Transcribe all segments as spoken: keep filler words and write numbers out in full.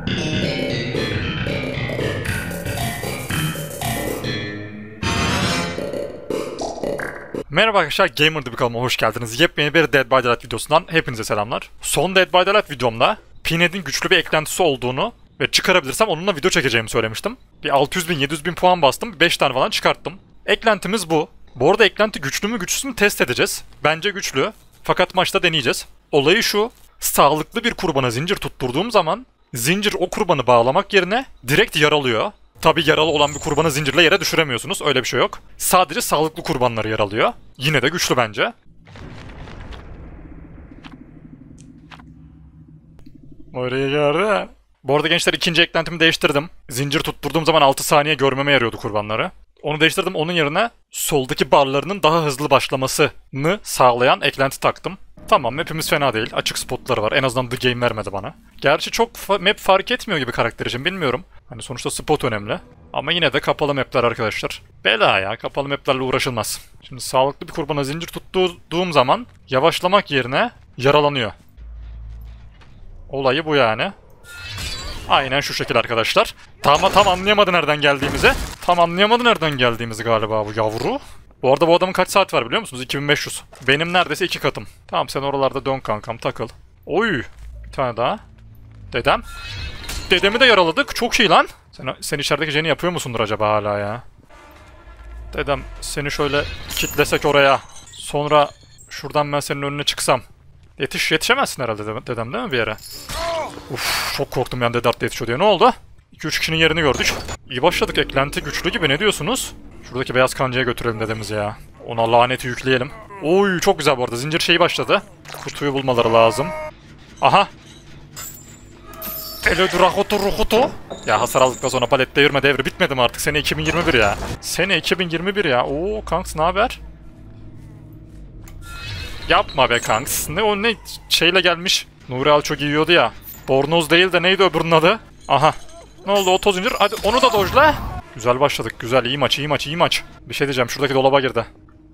Merhaba arkadaşlar, Gamer Dibi kanalıma hoş geldiniz. Yepyeni bir Dead by Daylight videosundan hepinize selamlar. Son Dead by Daylight videomda Pinhead'in güçlü bir eklentisi olduğunu ve çıkarabilirsem onunla video çekeceğimi söylemiştim. Bir altı yüz bin yedi yüz bin puan bastım, beş tane falan çıkarttım. Eklentimiz bu. Bu arada eklenti güçlü mü güçsüz mü test edeceğiz. Bence güçlü, fakat maçta deneyeceğiz. Olayı şu: sağlıklı bir kurbana zincir tutturduğum zaman zincir o kurbanı bağlamak yerine direkt yaralıyor. Tabi yaralı olan bir kurbanı zincirle yere düşüremiyorsunuz. Öyle bir şey yok. Sadece sağlıklı kurbanları yaralıyor. Yine de güçlü bence. Oraya geldi. Bu arada gençler, ikinci eklentimi değiştirdim. Zincir tutturduğum zaman altı saniye görmeme yarıyordu kurbanları. Onu değiştirdim. Onun yerine soldaki barlarının daha hızlı başlamasını sağlayan eklenti taktım. Tamam, map'imiz fena değil. Açık spotları var. En azından The Game vermedi bana. Gerçi çok fa map fark etmiyor gibi karakter için, bilmiyorum. Hani sonuçta spot önemli. Ama yine de kapalı map'ler arkadaşlar. Bela ya, kapalı map'lerle uğraşılmaz. Şimdi sağlıklı bir kurbana zincir tuttuğum zaman yavaşlamak yerine yaralanıyor. Olayı bu yani. Aynen şu şekil arkadaşlar. Tam, tam anlayamadı nereden geldiğimizi. Tam anlayamadı nereden geldiğimizi galiba bu yavru. Bu arada bu adamın kaç saat var biliyor musunuz? iki bin beş yüz. Benim neredeyse iki katım. Tamam, sen oralarda dön kankam, takıl. Oy! Bir tane daha. Dedem. Dedemi de yaraladık. Çok iyi lan. Sen, sen içerideki jeni yapıyor musundur acaba hala ya? Dedem, seni şöyle kitlesek oraya. Sonra şuradan ben senin önüne çıksam. Yetiş, yetişemezsin herhalde dedem, değil mi bir yere? Uf, çok korktum yani Dead Art'ta yetişiyor diye. Ne oldu? iki üç kişinin yerini gördük. İyi başladık. Eklenti güçlü gibi. Ne diyorsunuz? Şuradaki beyaz kancaya götürelim dedemizi ya. Ona laneti yükleyelim. Oy, çok güzel bu arada. Zincir şeyi başladı. Kutuyu bulmaları lazım. Aha. Elodurahoto rohoto. Ya hasar aldıktan sonra palet devirme devri bitmedi mi artık? Sene iki bin yirmi bir ya. Sene iki bin yirmi bir ya. Oo kanks, ne haber? Yapma be kanks. Ne o, ne şeyle gelmiş. Nuri Al çok yiyordu ya. Bornoz değil de neydi öbürünün adı? Aha. Ne oldu o toz zincir? Hadi onu da dojla. Güzel başladık. Güzel. İyi maç, iyi maç, iyi maç. Bir şey diyeceğim. Şuradaki dolaba girdi.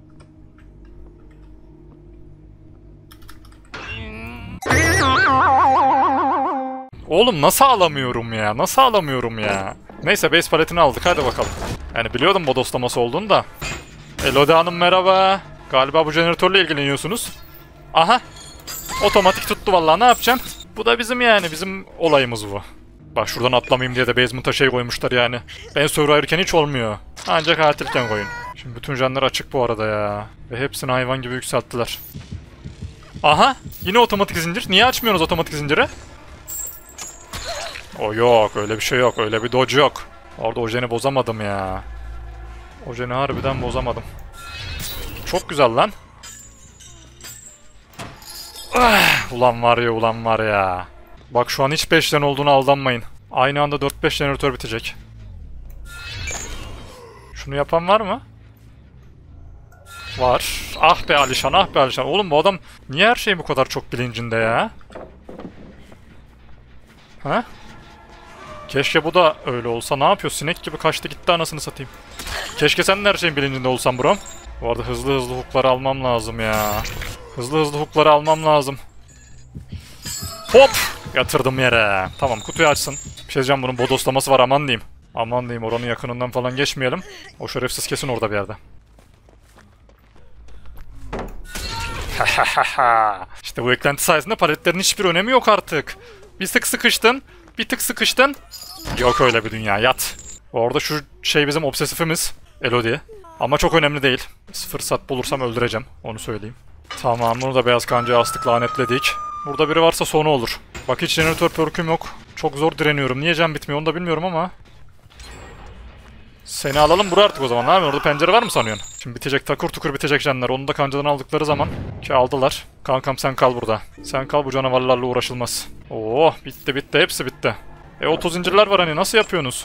Oğlum nasıl alamıyorum ya? Nasıl alamıyorum ya? Neyse, base paletini aldık. Hadi bakalım. Yani biliyordum bodoslaması olduğunu da. Elodie Hanım merhaba. Galiba bu jeneratörle ilgileniyorsunuz. Aha. Otomatik tuttu vallahi, ne yapacağım? Bu da bizim yani. Bizim olayımız bu. Bak, şuradan atlamayayım diye de basement'a şey koymuşlar yani. Ben Survivor'ken hiç olmuyor. Ancak katilken koyun. Şimdi bütün janlar açık bu arada ya. Ve hepsini hayvan gibi yükselttiler. Aha! Yine otomatik zincir. Niye açmıyorsunuz otomatik zinciri? O yok. Öyle bir şey yok. Öyle bir dodge yok. Orada ojeni bozamadım ya. Ojeni harbiden bozamadım. Çok güzel lan. Ah, ulan var ya, ulan var ya. Bak şu an hiç beşten olduğunu aldanmayın. Aynı anda dört beş jeneratör bitecek. Şunu yapan var mı? Var. Ah be Alişan, ah be Alişan. Oğlum bu adam niye her şeyin bu kadar çok bilincinde ya? Ha? Keşke bu da öyle olsa. Ne yapıyor? Sinek gibi kaçtı gitti, anasını satayım. Keşke sen de her şeyin bilincinde olsan bro. Bu arada hızlı hızlı hookları almam lazım ya. Hızlı hızlı hookları almam lazım. Hop! Yatırdım yere. Tamam, kutuyu açsın. Bir şey diyeceğim, bunun bodoslaması var, aman diyeyim. Aman diyeyim, oranın yakınından falan geçmeyelim. O şerefsiz kesin orada bir yerde. İşte bu eklenti sayesinde paletlerin hiçbir önemi yok artık. Bir tık sıkıştın, bir tık sıkıştın. Yok öyle bir dünya, yat. Orada şu şey bizim obsesifimiz. Elodie. Ama çok önemli değil. Fırsat bulursam öldüreceğim, onu söyleyeyim. Tamam, bunu da beyaz kancaya astık, lanetledik. Burada biri varsa sonu olur. Bak, hiç jeneratör perküm yok. Çok zor direniyorum. Niye can bitmiyor onu da bilmiyorum ama. Seni alalım buraya artık o zaman. Ne yapıyorsun? Orada pencere var mı sanıyorsun? Şimdi bitecek, takır tukur bitecek canlar. Onu da kancadan aldıkları zaman. Ki aldılar. Kankam sen kal burada. Sen kal, bu canavarlarla uğraşılmaz. Oo, bitti bitti, hepsi bitti. E otuz zincirler var hani, nasıl yapıyorsunuz?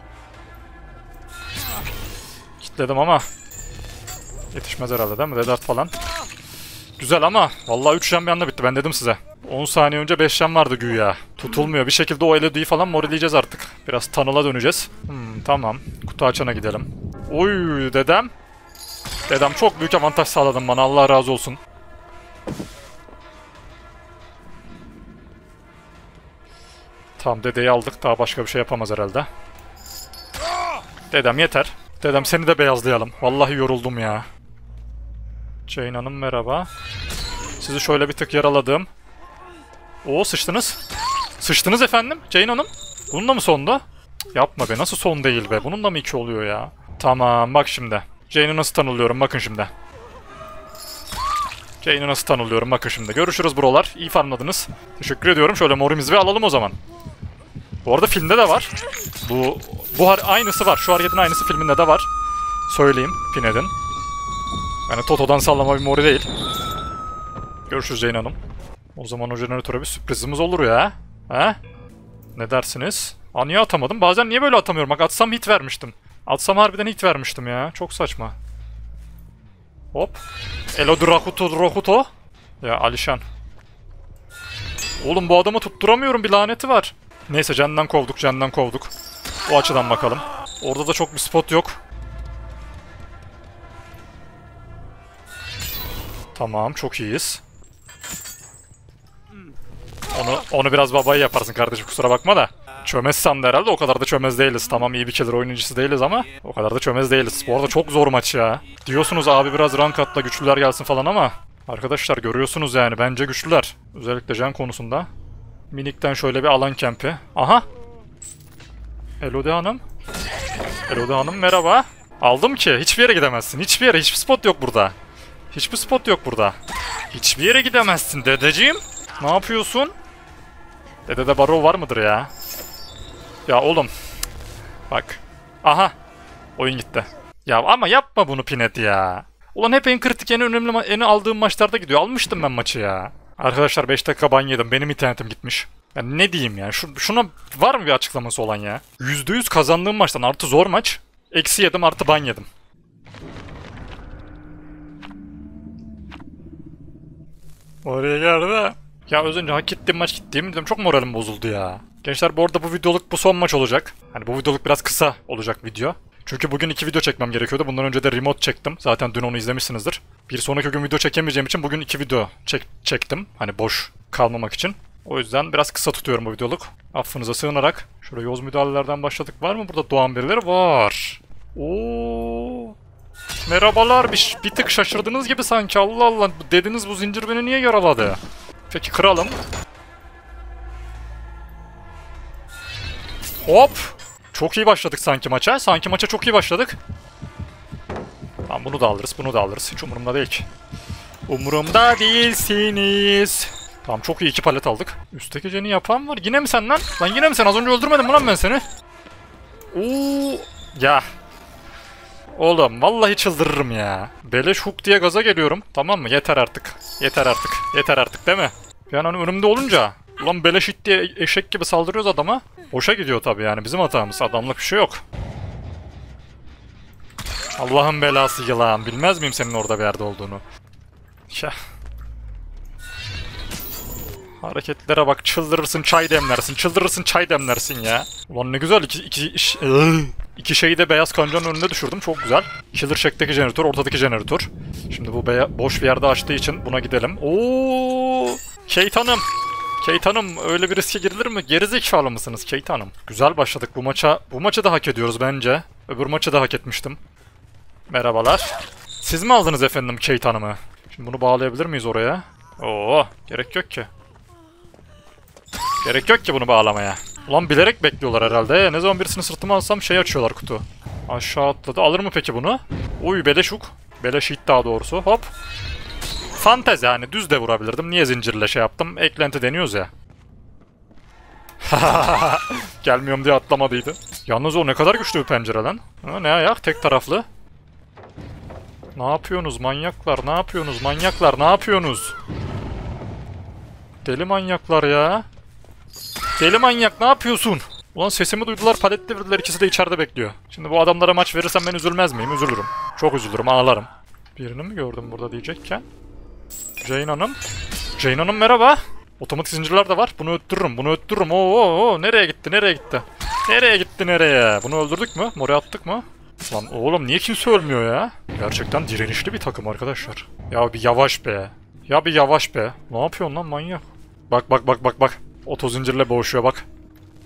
Kitledim ama. Yetişmez herhalde değil mi? Dead Art falan. Güzel ama vallahi üç can bir anda bitti, ben dedim size. on saniye önce beş can vardı güya. Tutulmuyor. Bir şekilde o Elodie'yi falan moreleyeceğiz artık. Biraz tunnel'a döneceğiz. Hmm, tamam. Kutu açana gidelim. Oy dedem. Dedem çok büyük avantaj sağladın bana, Allah razı olsun. Tamam, dedeyi aldık. Daha başka bir şey yapamaz herhalde. Dedem yeter. Dedem seni de beyazlayalım. Vallahi yoruldum ya. Jane Hanım merhaba. Sizi şöyle bir tık yaraladım. Oo, sıçtınız. Sıçtınız efendim Jane Hanım. Bunun da mı sonda? Yapma be, nasıl son değil be. Bunun da mı iki oluyor ya? Tamam, bak şimdi. Jane'i nasıl tanılıyorum bakın şimdi. Jane'i nasıl tanılıyorum bakın şimdi. Görüşürüz brolar. İyi farmladınız. Teşekkür ediyorum. Şöyle morimizi bir alalım o zaman. Bu arada filmde de var. Bu bu aynısı var. Şu hareketin aynısı filminde de var. Söyleyeyim Pinhead'in. Yani Toto'dan sallama bir mori değil. Görüşürüz Jane Hanım. O zaman o jeneratöre bir sürprizimiz olur ya. He? Ne dersiniz? Aa, niye atamadım? Bazen niye böyle atamıyorum? Bak atsam hit vermiştim. Atsam harbiden hit vermiştim ya. Çok saçma. Hop. Elo Drakuto Drakuto. Ya Alişan. Oğlum bu adamı tutturamıyorum. Bir laneti var. Neyse, candan kovduk, candan kovduk. O açıdan bakalım. Orada da çok bir spot yok. Tamam, çok iyiyiz. Onu onu biraz babayı yaparsın kardeşim, kusura bakma da. Çömez sandı herhalde, o kadar da çömez değiliz. Tamam, iyi bir killer oyuncusu değiliz ama o kadar da çömez değiliz. Bu arada çok zor maç ya. Diyorsunuz abi biraz rank atla, güçlüler gelsin falan ama arkadaşlar görüyorsunuz yani, bence güçlüler. Özellikle can konusunda. Minik'ten şöyle bir alan kempi. Aha. Elodie Hanım. Elodie Hanım merhaba. Aldım ki, hiçbir yere gidemezsin. Hiçbir yere, hiçbir spot yok burada. Hiçbir spot yok burada. Hiçbir yere gidemezsin dedeciğim. Ne yapıyorsun? Dedede baro var mıdır ya? Ya oğlum. Bak. Aha. Oyun gitti. Ya ama yapma bunu Pinhead ya. Ulan hep en kritik, en önemli, en aldığım maçlarda gidiyor. Almıştım ben maçı ya. Arkadaşlar beş dakika ban yedim. Benim internetim gitmiş. Ya ne diyeyim ya. Şu, şuna var mı bir açıklaması olan ya? yüzde yüz kazandığım maçtan artı zor maç. Eksi yedim, artı ban yedim. Oraya geldi. Ya az önce hak ettiğim maç gittiğim dedim, çok moralim bozuldu ya. Gençler bu arada bu videoluk bu son maç olacak. Hani bu videoluk biraz kısa olacak video. Çünkü bugün iki video çekmem gerekiyordu. Bundan önce de remote çektim. Zaten dün onu izlemişsinizdir. Bir sonraki gün video çekemeyeceğim için bugün iki video çek çektim. Hani boş kalmamak için. O yüzden biraz kısa tutuyorum bu videoluk. Affınıza sığınarak. Şurada yoz müdahalelerden başladık. Var mı burada doğan birileri? Var. Oo. Merhabalar. Bir, bir tık şaşırdığınız gibi sanki. Allah Allah. Dediniz bu zincir beni niye yaraladı? Peki kıralım. Hop. Çok iyi başladık sanki maça. Sanki maça çok iyi başladık. Tamam, bunu da alırız, bunu da alırız. Hiç umurumda değil ki. Umurumda değilsiniz. Tamam, çok iyi, iki palet aldık. Üstteki jeni yapan var. Yine mi sen lan? Lan yine mi sen? Az önce öldürmedim mi lan ben seni? Oo. Ya. Oğlum vallahi çıldırırım ya. Beleş hook diye gaza geliyorum. Tamam mı? Yeter artık. Yeter artık. Yeter artık değil mi? Yani hani önümde olunca ulan beleş it diye eşek gibi saldırıyoruz adama. Boşa gidiyor tabii yani, bizim hatamız. Adamlık bir şey yok. Allah'ın belası yılan. Bilmez miyim senin orada bir yerde olduğunu? Şah. Hareketlere bak, çıldırırsın çay demlersin. Çıldırırsın çay demlersin ya. Ulan ne güzel, iki, iki, iş, iki şeyi de beyaz kancanın önüne düşürdüm. Çok güzel. Killer Shack'teki jeneratör, ortadaki jeneratör. Şimdi bu boş bir yerde açtığı için buna gidelim. Oo, Kate Hanım. Kate Hanım, öyle bir riske girilir mi? Gerizekalı mısınız Kate Hanım? Güzel başladık bu maça. Bu maçı da hak ediyoruz bence. Öbür maçı da hak etmiştim. Merhabalar. Siz mi aldınız efendim Kate Hanım'ı? Şimdi bunu bağlayabilir miyiz oraya? Oo, gerek yok ki. Gerek yok ki bunu bağlamaya. Ulan bilerek bekliyorlar herhalde. Ne zaman birisini sırtıma alsam şey açıyorlar kutu. Aşağı atladı. Alır mı peki bunu? Uy beleşuk. Beleş hit daha doğrusu. Hop. Fantezi yani. Düz de vurabilirdim. Niye zincirle şey yaptım? Eklenti deniyoruz ya. Gelmiyorum diye atlamadıydı. Yalnız o ne kadar güçlü bir pencere lan. Ha, ne ayak? Tek taraflı. Ne yapıyorsunuz manyaklar? Ne yapıyorsunuz manyaklar? Ne yapıyorsunuz? Deli manyaklar ya. Deli manyak ne yapıyorsun? Ulan sesimi duydular, palet devirdiler, ikisi de içeride bekliyor. Şimdi bu adamlara maç verirsem ben üzülmez miyim? Üzülürüm. Çok üzülürüm, ağlarım. Birini mi gördüm burada diyecekken? Jane Hanım. Jane Hanım merhaba. Otomatik zincirler de var. Bunu öttürürüm, bunu öttürürüm. Oo, oo, oo. Nereye gitti, nereye gitti? Nereye gitti, nereye? Bunu öldürdük mü? Mori attık mı? Lan oğlum niye kimse ölmüyor ya? Gerçekten direnişli bir takım arkadaşlar. Ya bir yavaş be. Ya bir yavaş be. Ne yapıyorsun lan manyak? Bak bak bak bak bak. Oto zincirle boğuşuyor bak.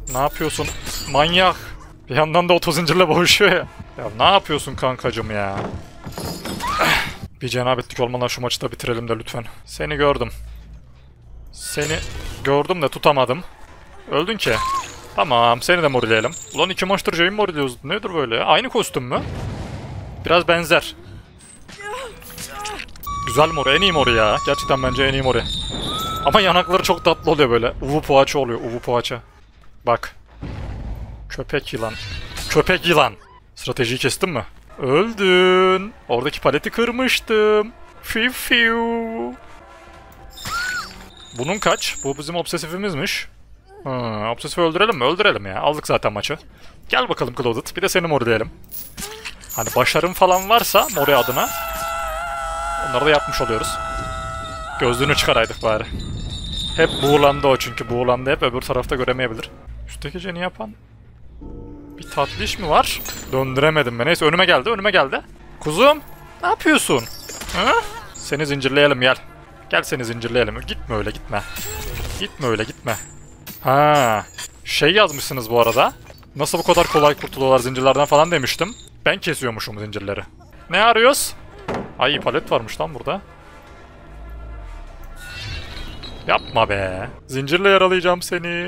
Ne yapıyorsun? Manyak. Bir yandan da oto zincirle boğuşuyor ya. Ya ne yapıyorsun kankacım ya? Bir cenabetlik olmadan şu maçı da bitirelim de lütfen. Seni gördüm. Seni gördüm de tutamadım. Öldün ki. Tamam, seni de morileyelim. Ulan iki maçtır Jay'in moriliyoruz. Nedir böyle ya? Aynı kostüm mü? Biraz benzer. Güzel mori, en iyi mori ya. Gerçekten bence en iyi mori. Ama yanakları çok tatlı oluyor böyle. Uvu poğaça oluyor, uvu poğaça. Bak. Köpek yılan. Köpek yılan. Stratejiyi kestin mi? Öldün. Oradaki paleti kırmıştım. Fiu fiu. Bunun kaç? Bu bizim obsesifimizmiş. Ha, obsesifi öldürelim mi? Öldürelim ya. Aldık zaten maçı. Gel bakalım Clouded. Bir de seni morileyelim. Hani başarım falan varsa mori adına onları da yapmış oluyoruz. Gözlüğünü çıkaraydık bari. Hep buğulandı o çünkü. Buğulandı hep, öbür tarafta göremeyebilir. Üstteki jeni yapan bir tatlı iş mi var? Döndüremedim ben. Neyse, önüme geldi, önüme geldi. Kuzum, ne yapıyorsun? Ha? Seni zincirleyelim, gel. Gel seni zincirleyelim. Gitme öyle, gitme. Gitme öyle, gitme. Ha, şey yazmışsınız bu arada. Nasıl bu kadar kolay kurtuluyorlar zincirlerden falan demiştim. Ben kesiyormuşum zincirleri. Ne arıyoruz? Ay, palet varmış lan burada. Yapma be. Zincirle yaralayacağım seni.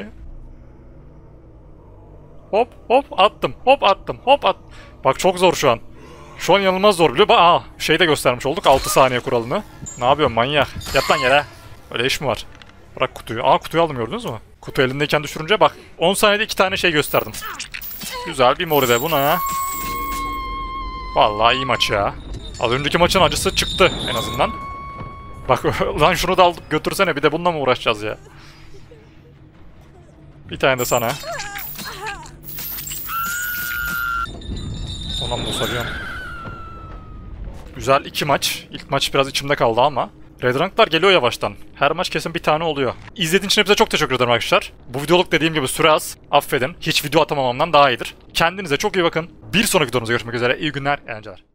Hop hop attım. Hop attım. Hop at. Bak çok zor şu an. Şu an inanılmaz zor biliyor. Bak, aa, şey de göstermiş olduk, altı saniye kuralını. Ne yapıyorsun manyak? Yat lan yere. Öyle iş mi var? Bırak kutuyu. Aa, kutuyu aldım, gördünüz mü? Kutu elindeyken düşürünce bak. on saniyede iki tane şey gösterdim. Güzel bir mori de buna. Vallahi iyi maç ya. Az önceki maçın acısı çıktı en azından. Bak lan, şunu da alıp götürsene, bir de bununla mı uğraşacağız ya? Bir tane de sana. Ona mı basacağım? Güzel iki maç. İlk maç biraz içimde kaldı ama. Red Rank'lar geliyor yavaştan. Her maç kesin bir tane oluyor. İzlediğiniz için hepinize çok teşekkür ederim arkadaşlar. Bu videoluk dediğim gibi süre az. Affedin. Hiç video atamamamdan daha iyidir. Kendinize çok iyi bakın. Bir sonraki videomuzda görüşmek üzere. İyi günler, eğlenceler.